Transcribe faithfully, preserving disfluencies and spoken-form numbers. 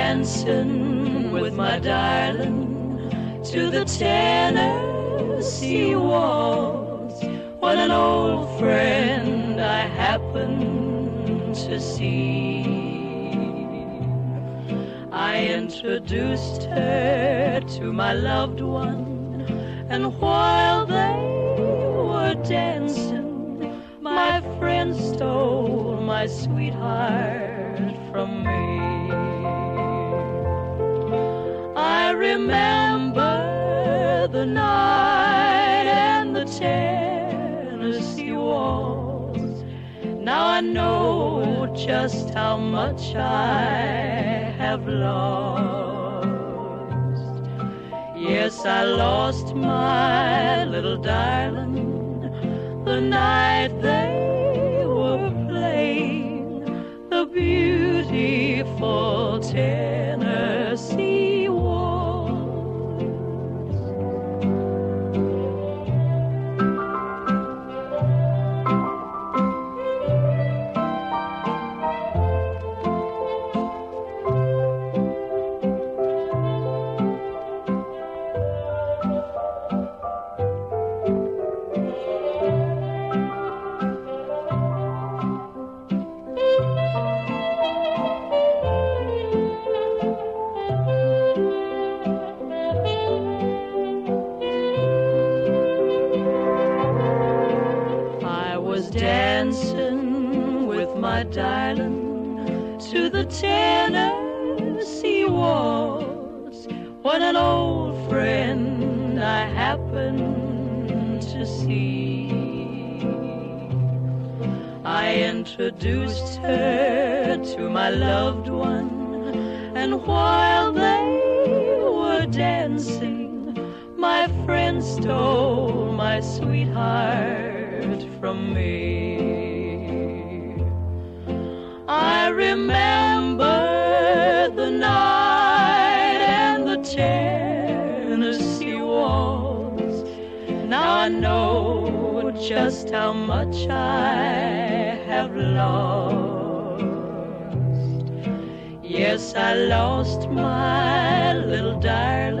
dancing with my darling to the Tennessee waltz when an old friend I happened to see. I introduced her to my loved one, and while they were dancing, my friend stole my sweetheart from me. I remember the night and the Tennessee waltz. Now I know just how much I have lost. Yes, I lost my little darling the night they were playing the beautiful Tennessee waltz. Dancing with my darling to the Tennessee waltz when an old friend I happened to see. I introduced her to my loved one, and while they were dancing, my friend stole my sweetheart from me. I remember the night and the Tennessee waltz. Now I know just how much I have lost. Yes, I lost my little darling